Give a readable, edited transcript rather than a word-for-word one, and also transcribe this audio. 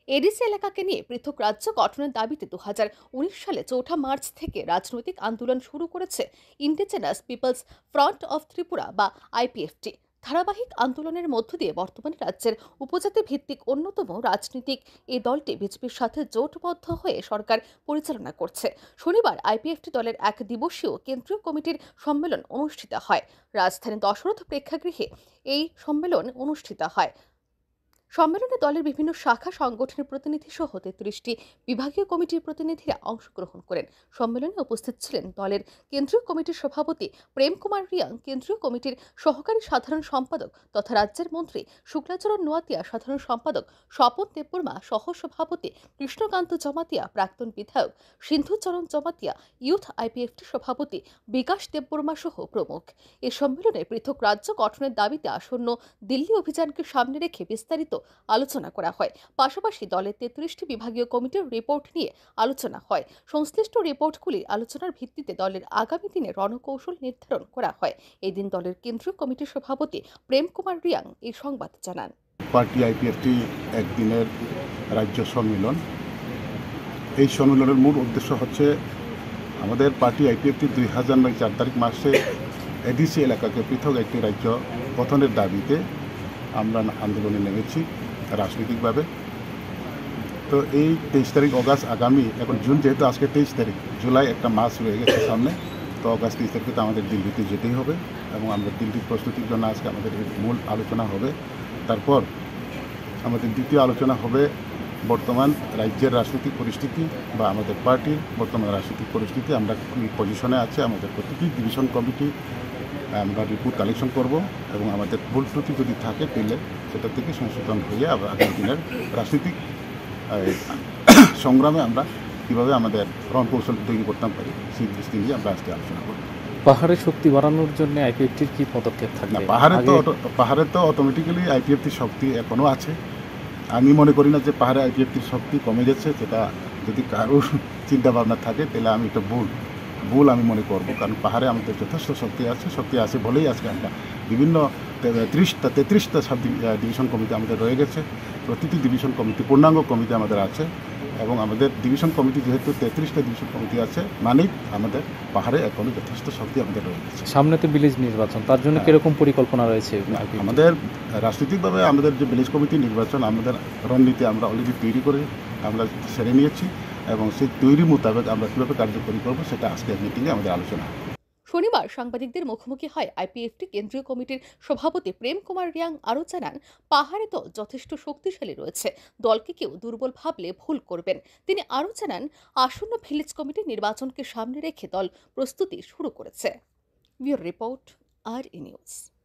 ADC এলাকাকে নিয়ে পৃথক রাজ্য গঠনের দাবিতে 2019 সালে 4 মার্চ থেকে রাজনৈতিক আন্দোলন শুরু করেছে Indigenous People's Front of Tripura বা আইপিএফটি। ধারাবাহিক আন্দোলনের মধ্য দিয়ে বর্তমানে রাজ্যের উপজাতি ভিত্তিক অন্যতম রাজনৈতিক এই দলটি বিজেপির সাথে জোটবদ্ধ হয়ে সরকার পরিচালনা করছে। শনিবার আইপিএফটি দলের এক দিবসীয় কেন্দ্রীয় কমিটির সম্মেলন অনুষ্ঠিত হয়। রাজধানীর দশরথ প্রেক্ষাগৃহে এই সম্মেলন অনুষ্ঠিত হয়। সম্মেলনে দলের বিভিন্ন শাখা সংগঠনের প্রতিনিধি সহ 33টি বিভাগীয় কমিটির প্রতিনিধিরা অংশগ্রহণ করেন। সম্মেলনে উপস্থিত ছিলেন দলের কেন্দ্রীয় কমিটির সভাপতি প্রেম কুমার রিয়াং, কেন্দ্রীয় কমিটির সহকারী সাধারণ সম্পাদক তথা রাজ্যের মন্ত্রী শুক্লাচরণ নোয়াতিয়া, সাধারণ সম্পাদক স্বপন দেববর্মা, সহ সভাপতি কৃষ্ণকান্ত জমাতিয়া, প্রাক্তন বিধায়ক সিন্ধুচরণ জমাতিয়া, ইউথ আইপিএফটি সভাপতি বিকাশ দেববর্মা সহ প্রমুখ। এ সম্মেলনে পৃথক রাজ্য গঠনের দাবিতে আসন্ন দিল্লি অভিযানকে সামনে রেখে বিস্তারিত আলোচনা করা হয়। পাশাপাশি দলের 33টি বিভাগীয় কমিটির রিপোর্ট নিয়ে আলোচনা হয়। সংশ্লিষ্ট রিপোর্টগুলির আলোচনার ভিত্তিতে দলের আগামী দিনে রণকৌশল নির্ধারণ করা হয়। এই দিন দলের কেন্দ্রীয় কমিটির সভাপতি প্রেম কুমার রিয়াং এই সংবাদ জানান। পার্টি আইপিএফটি একদিনের রাজ্য সম্মেলন। এই সম্মেলনের মূল উদ্দেশ্য হচ্ছে আমাদের পার্টি আইপিএফটি 2009 4 তারিখ মাসে এডিসি এলাকাকে পৃথক একটি রাজ্য গঠনের দাবিতে আমরা আন্দোলনে নেমেছি রাজনৈতিকভাবে। তো এই 23 তারিখ অগাস্ট, আগামী এখন জুন, যেহেতু আজকে 23 তারিখ, জুলাই একটা মাস রয়ে গেছে সামনে, তো অগাস্ট 23 তারিখে তো আমাদের দিল্লিতে যেতেই হবে এবং আমরা দিল্লির প্রস্তুতির জন্য আজকে আমাদের মূল আলোচনা হবে। তারপর আমাদের দ্বিতীয় আলোচনা হবে বর্তমান রাজ্যের রাজনৈতিক পরিস্থিতি বা আমাদের পার্টির বর্তমান রাজনৈতিক পরিস্থিতি, আমরা কী পজিশনে আছে, আমাদের প্রতিটি ডিভিশন কমিটি আমরা রিপোর্ট কালেকশন করব এবং আমাদের ভুল ত্রুটি যদি থাকে তাহলে সেটা থেকে সংশোধন হয়ে আবার আগামী দিনের রাজনৈতিক সংগ্রামে আমরা কীভাবে আমাদের রণকৌশল তৈরি করতে পারি সেই দৃষ্টি নিয়ে আমরা আজকে আলোচনা করব। পাহাড়ের শক্তি বাড়ানোর জন্য আইপিএফটির কি পদক্ষেপ থাকবে? পাহাড়ে তো অটোমেটিক্যালি আইপিএফটির শক্তি এখনও আছে। আমি মনে করি না যে পাহাড়ে আইপিএফটির শক্তি কমে গেছে। সেটা যদি কারোর চিন্তা ভাবনা থাকে তাহলে আমি এটা ভুল আমি মনে করবো, কারণ পাহাড়ে আমাদের যথেষ্ট শক্তি আছে বলেই আজকে আমরা বিভিন্ন 33টা সাব ডিভিশন কমিটি আমাদের রয়ে গেছে। প্রতিটি ডিভিশন কমিটি পূর্ণাঙ্গ কমিটি আমাদের আছে এবং আমাদের ডিভিশন কমিটি যেহেতু 33টা ডিভিশন কমিটি আছে, মানেই আমাদের পাহাড়ে এখনও যথেষ্ট শক্তি আমাদের রয়ে গেছে। সামনে তো ভিলেজ নির্বাচন, তার জন্য কিরকম পরিকল্পনা রয়েছে? আমাদের রাজনৈতিকভাবে আমাদের যে ভিলেজ কমিটি নির্বাচন, আমাদের রণনীতি আমরা অলরেডি তৈরি করে আমরা সেরে নিয়েছি এবং সেই তৈরি মোতাবেক আমরা কীভাবে কার্যকরী করবো সেটা আজকের মিটিংয়ে আমাদের আলোচনা। শনিবার সাংবাদিকদের মুখোমুখি হয় আইপিএফটি কেন্দ্রীয় কমিটির সভাপতি প্রেম কুমার রিয়াং। আরও জানান, পাহাড়ে দল যথেষ্ট শক্তিশালী রয়েছে, দলকে কেউ দুর্বল ভাবলে ভুল করবেন। তিনি আরও জানান, আসন্ন ভিলেজ কমিটি নির্বাচনকে সামনে রেখে দল প্রস্তুতি শুরু করেছে। Bureau report, R news.